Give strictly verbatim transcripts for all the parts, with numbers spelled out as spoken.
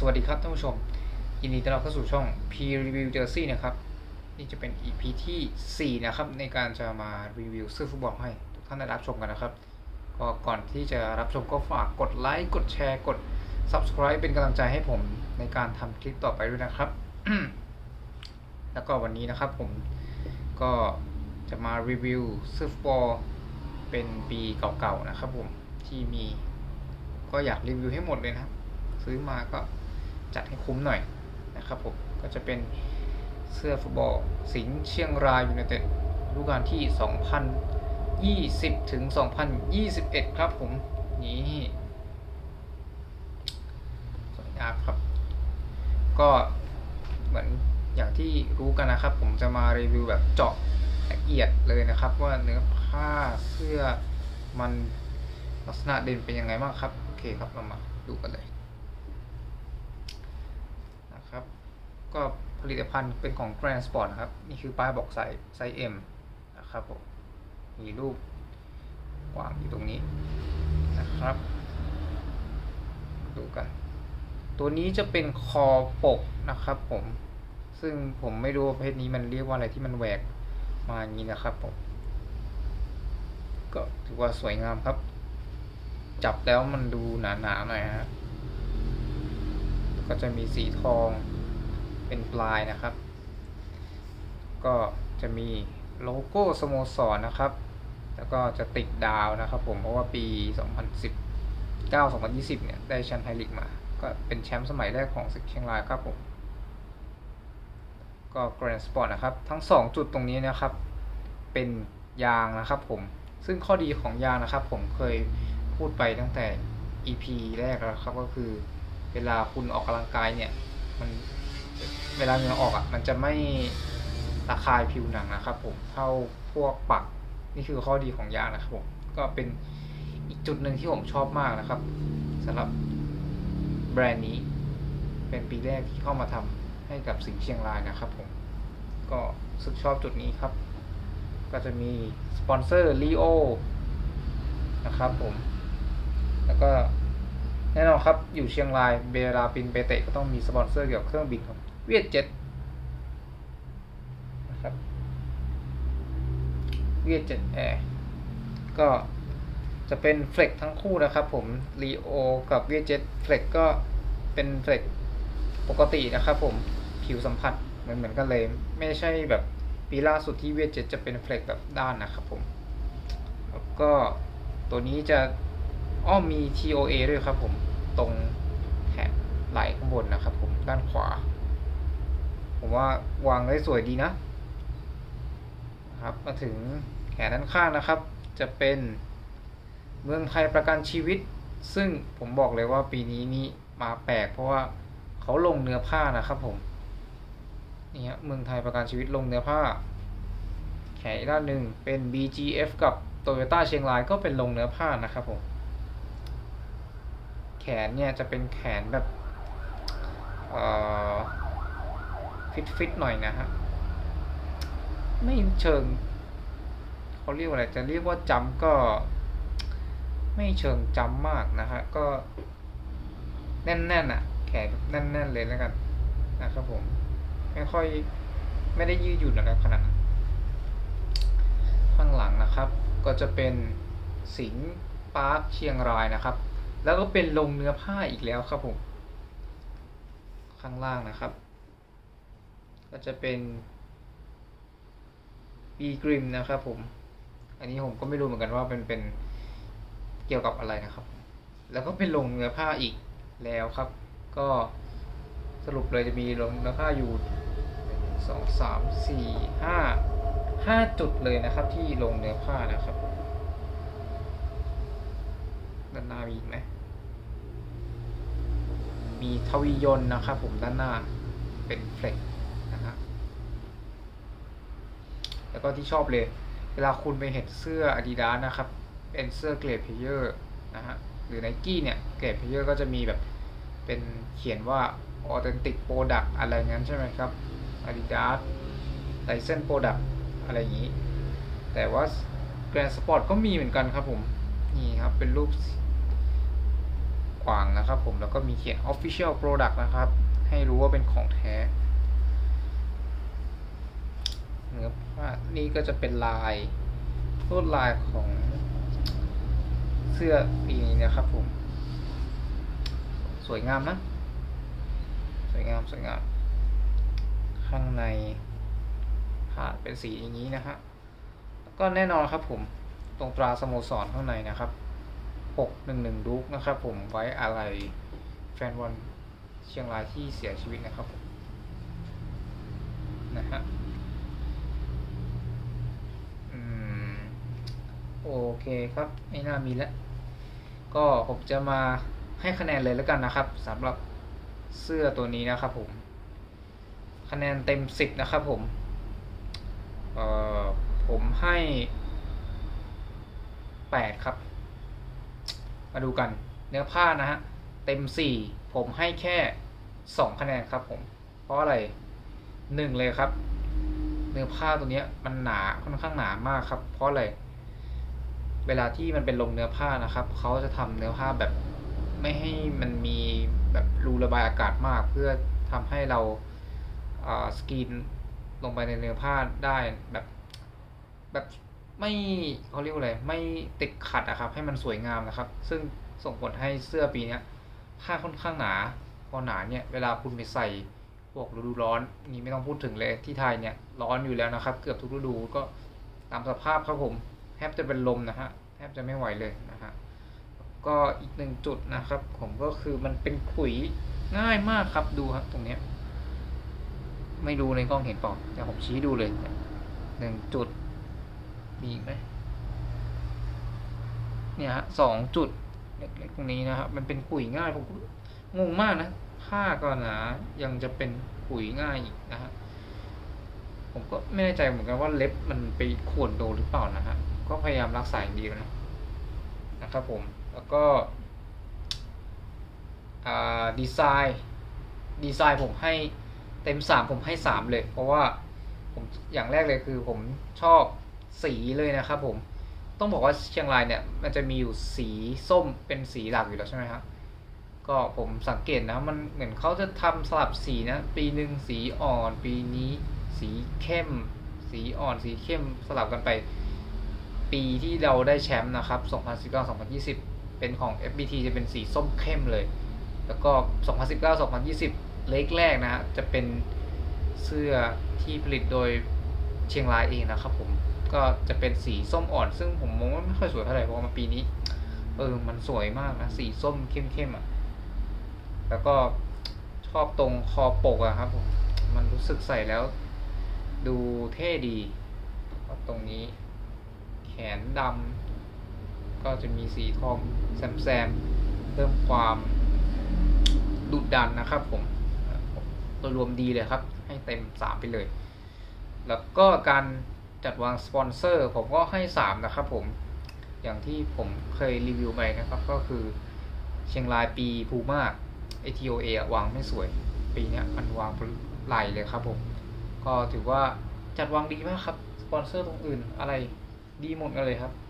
วัสดีครับท่านผู้ชมยินดีต้อนรับเข้าสู่ช่อง P Review Jersey นะครับนี่จะเป็น อี พี ที่สี่นะครับในการจะมารีวิวเสื้อฟุตบอลให้ทุกท่านได้รับชมกันนะครับก็ก่อนที่จะรับชมก็ฝากกดไลค์กดแชร์กด Subscribe เป็นกำลังใจให้ผมในการทำคลิปต่อไปด้วยนะครับ แล้วก็วันนี้นะครับผมก็จะมารีวิวเสื้อฟุตบอลเป็นปีเก่าๆนะครับผมที่มีก็อยากรีวิวให้หมดเลยนะครับซื้อมาก็จัดให้คุ้มหน่อยนะครับผมก็จะเป็นเสื้อฟุตบอลสิงห์เชียงรายยูไนเต็ดฤดูกาลที่ สองพันยี่สิบ ถึง สองพันยี่สิบเอ็ด ครับผมนี่สวยงามครับก็เหมือนอย่างที่รู้กันนะครับผมจะมารีวิวแบบเจาะละเอียดเลยนะครับว่าเนื้อผ้าเสื้อมันลักษณะเด่นเป็นยังไงบ้างครับโอเคครับเรามาดูกันเลยนะครับก็ผลิตภัณฑ์เป็นของ Grand Sport นะครับนี่คือป้ายบอกไซส์ไซส์ M นะครับผมมีรูปวางอยู่ตรงนี้นะครับดูกันตัวนี้จะเป็นคอปกนะครับผมซึ่งผมไม่รู้ประเภทนี้มันเรียกว่าอะไรที่มันแหวกมาอย่างนี้นะครับผมก็ถือว่าสวยงามครับจับแล้วมันดูหนาๆหน่อยฮะก็จะมีสีทองเป็นปลายนะครับก็จะมีโลโก้สโมสรนะครับแล้วก็จะติดดาวนะครับผมเพราะว่าปี สองพันสิบเก้า สองพันยี่สิบ เนี่ยได้แชมป์ไทยลีกมาก็เป็นแชมป์สมัยแรกของสิงห์เชียงรายครับผมก็ Grand Sport นะครับทั้งสองจุดตรงนี้นะครับเป็นยางนะครับผมซึ่งข้อดีของยางนะครับผมเคยพูดไปตั้งแต่ อี พี แรกแล้วครับก็คือเวลาคุณออกกำลังกายเนี่ยมันเวลาเหงื่อออกอ่ะมันจะไม่ระคายผิวหนังนะครับผมเท่าพวกปักนี่คือข้อดีของยางนะครับผมก็เป็นอีกจุดหนึ่งที่ผมชอบมากนะครับสำหรับแบรนด์นี้เป็นปีแรกที่เข้ามาทำให้กับสิงห์เชียงรายนะครับผมก็สึกชอบจุดนี้ครับก็จะมีสปอนเซอร์ลีโอนะครับผมแล้วก็แน่นอนครับอยู่เชียงรายเวลาบินไปเตะก็ต้องมีสปอนเซอร์เกี่ยวกับเครื่องบินครับเวียดเจ็ตนะครับเวียดเจ็ตแอร์ก็จะเป็นเฟล็กทั้งคู่นะครับผมลีโอกับเวียดเจ็ตเฟล็กก็เป็นเฟล็กปกตินะครับผมผิวสัมผัสเหมือนเหมือนกันเลยไม่ใช่แบบปีล่าสุดที่เวียดเจ็ตจะเป็นเฟล็กแบบด้านนะครับผมแล้วก็ตัวนี้จะอ้อมมี ที โอ เอ ด้วยครับผมตรงแขนไหล่ข้างบนนะครับผมด้านขวาผมว่าวางได้สวยดีนะครับมาถึงแขนด้านข้างนะครับจะเป็นเมืองไทยประกันชีวิตซึ่งผมบอกเลยว่าปีนี้นี่มาแปลกเพราะว่าเขาลงเนื้อผ้านะครับผมนี่ฮะเมืองไทยประกันชีวิตลงเนื้อผ้าแขนอีกด้านหนึ่งเป็น บี จี เอฟ กับ Toyota เชียงรายก็เป็นลงเนื้อผ้านะครับผมแขนเนี่ยจะเป็นแขนแบบฟิตฟิตหน่อยนะฮะไม่เชิงเขาเรียกว่าอะไรจะเรียกว่าจำก็ไม่เชิงจำมากนะฮะก็แน่นๆอ่ะแขนแน่นๆเลยแล้วกันนะครับผมไม่ค่อยไม่ได้ยืดหยุ่นอะไรขนาดนั้นข้างหลังนะครับก็จะเป็นสิงห์ปาร์คเชียงรายนะครับแล้วก็เป็นลงเนื้อผ้าอีกแล้วครับผมข้างล่างนะครับก็จะเป็นบีกริมนะครับผมอันนี้ผมก็ไม่รู้เหมือนกันว่าเป็นเป็นเกี่ยวกับอะไรนะครับแล้วก็เป็นลงเนื้อผ้าอีกแล้วครับก็สรุปเลยจะมีลงเนื้อผ้าอยู่สอง สาม สี่ ห้า ห้าจุดเลยนะครับที่ลงเนื้อผ้านะครับด้านหน้ามีอีกไหมมีทวียนต์นะครับผมด้านหน้าเป็นเฟล็กนะฮะแล้วก็ที่ชอบเลยเวลาคุณไปเห็นเสื้อ Adidas นะครับเป็นเสื้อเกรดเพลเยอร์นะฮะหรือ Nike เนี่ยเกรดเพลเยอร์ก็จะมีแบบเป็นเขียนว่า Authentic Product อะไรงั้นใช่ไหมครับ Adidas License Product อะไรอย่างนี้แต่ว่า Grand Sport ก็มีเหมือนกันครับผมนี่ครับเป็นรูปกว้างๆนะครับผมแล้วก็มีเขียน Official Product นะครับให้รู้ว่าเป็นของแท้เนื้อผ้านี่ก็จะเป็นลายลวดลายของเสื้อปีนี้นะครับผมสวยงามนะสวยงามสวยงามข้างในผ้าเป็นสีอย่างนี้นะฮะก็แน่นอนครับผมตรงตราสโมสรข้างในนะครับหกหนึ่งหนึ่งดูกนะครับผมไว้อะไรแฟนบอลเชียงรายที่เสียชีวิตนะครับผมนะฮะอืมโอเคครับไม่น่ามีแล้วก็ผมจะมาให้คะแนนเลยแล้วกันนะครับสำหรับเสื้อตัวนี้นะครับผมคะแนนเต็มสิบนะครับผมเอ่อผมให้แปดครับมาดูกันเนื้อผ้านะฮะเต็มสี่ผมให้แค่สองคะแนนครับผมเพราะอะไรหนึ่งเลยครับเนื้อผ้าตัวนี้มันหนาค่อนข้างหนามากครับเพราะอะไรเวลาที่มันเป็นลงเนื้อผ้านะครับเขาจะทำเนื้อผ้าแบบไม่ให้มันมีแบบรูระบายอากาศมากเพื่อทำให้เราสกรีนลงไปในเนื้อผ้าได้แบบแบบไม่เขาเรียกว่าอะไรไม่ติดขัดอะครับให้มันสวยงามนะครับซึ่งส่งผลให้เสื้อปีนี้ผ้าค่อนข้างหนาพอหนาเนี่ยเวลาคุณไปใส่พวกฤดูร้อนนี่ไม่ต้องพูดถึงเลยที่ไทยเนี่ยร้อนอยู่แล้วนะครับเกือบทุกฤดูก็ตามสภาพครับผมแทบจะเป็นลมนะฮะแทบจะไม่ไหวเลยนะฮะก็อีกหนึ่งจุดนะครับผมก็คือมันเป็นขุยง่ายมากครับดูครับตรงนี้ไม่ดูในกล้องเห็นเปล่าเดี๋ยวผมชี้ดูเลยหนึ่งจุดมีอีกไหมเนี่ยฮะสองจุดเล็กๆตรงนี้นะครับมันเป็นขุยง่ายผมงงมากนะผ้าก็หนายังจะเป็นขุยง่ายอีกนะฮะผมก็ไม่แน่ใจเหมือนกันว่าเล็บมันไปข่วนโดนหรือเปล่านะฮะก็พยายามรักษาอย่างดีนะนะครับผมแล้วก็ดีไซน์ดีไซน์ผมให้เต็มสามผมให้สามเลยเพราะว่าผมอย่างแรกเลยคือผมชอบสีเลยนะครับผมต้องบอกว่าเชียงรายเนี่ยมันจะมีอยู่สีส้มเป็นสีหลักอยู่แล้วใช่ไหมครับก็ผมสังเกตนะมันเหมือนเขาจะทำสลับสีนะปีหนึ่งสีอ่อนปีนี้สีเข้มสีอ่อนสีเข้มสลับกันไปปีที่เราได้แชมป์นะครับสองพันสิบเก้า สองพันยี่สิบเป็นของ เอฟ บี ที จะเป็นสีส้มเข้มเลยแล้วก็สองพันสิบเก้า สองพันยี่สิบเล็กแรกนะฮะจะเป็นเสื้อที่ผลิตโดยเชียงรายเองนะครับผมก็จะเป็นสีส้มอ่อนซึ่งผมมองว่าไม่ค่อยสวยเท่าไหร่เพราะว่าปีนี้เออมันสวยมากนะสีส้มเข้มๆอ่ะแล้วก็ชอบตรงคอปกอะครับผมมันรู้สึกใส่แล้วดูเท่ดีตรงนี้แขนดำก็จะมีสีทองแซมๆเพิ่มความดุดันนะครับผมตัวรวมดีเลยครับให้เต็มสามไปเลยแล้วก็การจัดวางสปอนเซอร์ผมก็ให้สามนะครับผมอย่างที่ผมเคยรีวิวไปนะครับก็คือเชียงรายปีพูม่า เอ ที โอ เอ วางไม่สวยปีนี้มันวางไหลเลยครับผมก็ถือว่าจัดวางดีมากครับสปอนเซอร์ตรงอื่นอะไรดีหมดกันเลยครับ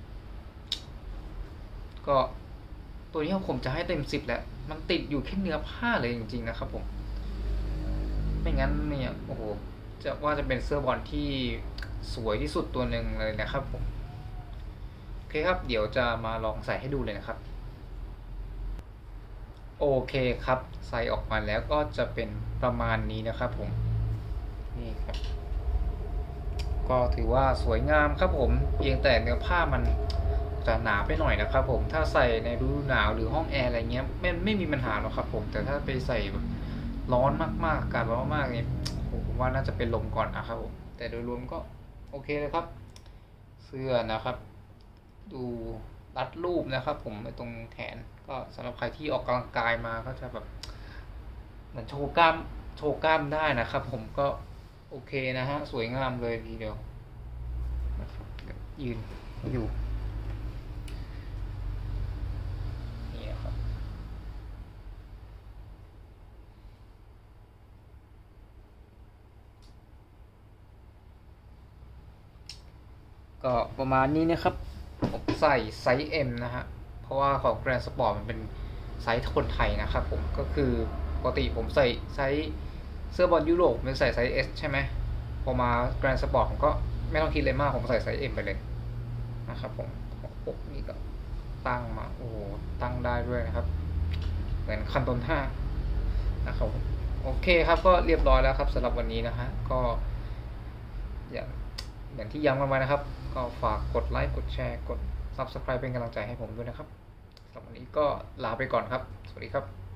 ก็ตัวนี้ผมจะให้เต็มสิบแหละมันติดอยู่แค่เนื้อผ้าเลยจริงๆนะครับผมไม่งั้นเนี่ยโอ้โหจะว่าจะเป็นเสื้อบอลที่สวยที่สุดตัวหนึ่งเลยนะครับผมโอเคครับเดี๋ยวจะมาลองใส่ให้ดูเลยนะครับโอเคครับใส่ออกมาแล้วก็จะเป็นประมาณนี้นะครับผมนี่ครับก็ถือว่าสวยงามครับผมเพียงแต่เนื้อผ้ามันจะหนาไปหน่อยนะครับผมถ้าใส่ในฤดูหนาวหรือห้องแอร์อะไรเงี้ยไม่ไม่มีปัญหาหรอกครับผมแต่ถ้าไปใส่แบบร้อนมากๆอากาศร้อนมากๆเนี่ยผมว่าน่าจะเป็นลมก่อนนะครับผมแต่โดยรวมก็โอเคเลยครับเสื้อนะครับดูรัดรูปนะครับผมตรงแขนก็สำหรับใครที่ออกกำลังกายมาก็จะแบบเหมือนโชว์กล้ามโชว์กล้ามได้นะครับผมก็โอเคนะฮะสวยงามเลยทีเดียวยืนอยู่นี่ครับก็ประมาณนี้นะครับผมใส่ไซส์ M นะฮะเพราะว่าของ Grand Sport มันเป็นไซส์คนไทยนะครับผมก็คือปกติผมใส่ไซส์เสื้อบอลยุโรปเป็นใส่ไซส์ S ใช่ไหมพอมาแกรนด์สปอร์ตผมก็ไม่ต้องคิดเลยมากผมใส่ไซส์ M ไปเลยนะครับผมปกนี่ก็ตั้งมาโอ้โหตั้งได้ด้วยนะครับเหมือนคันตนห้านะครับโอเคครับก็เรียบร้อยแล้วครับสำหรับวันนี้นะฮะก็อย่างอย่างที่ย้ำกันไว้นะครับก็ฝากกดไลค์กดแชร์กด ซับสไครบ์ เป็นกำลังใจให้ผมด้วยนะครับสำหรับวันนี้ก็ลาไปก่อนครับสวัสดีครับ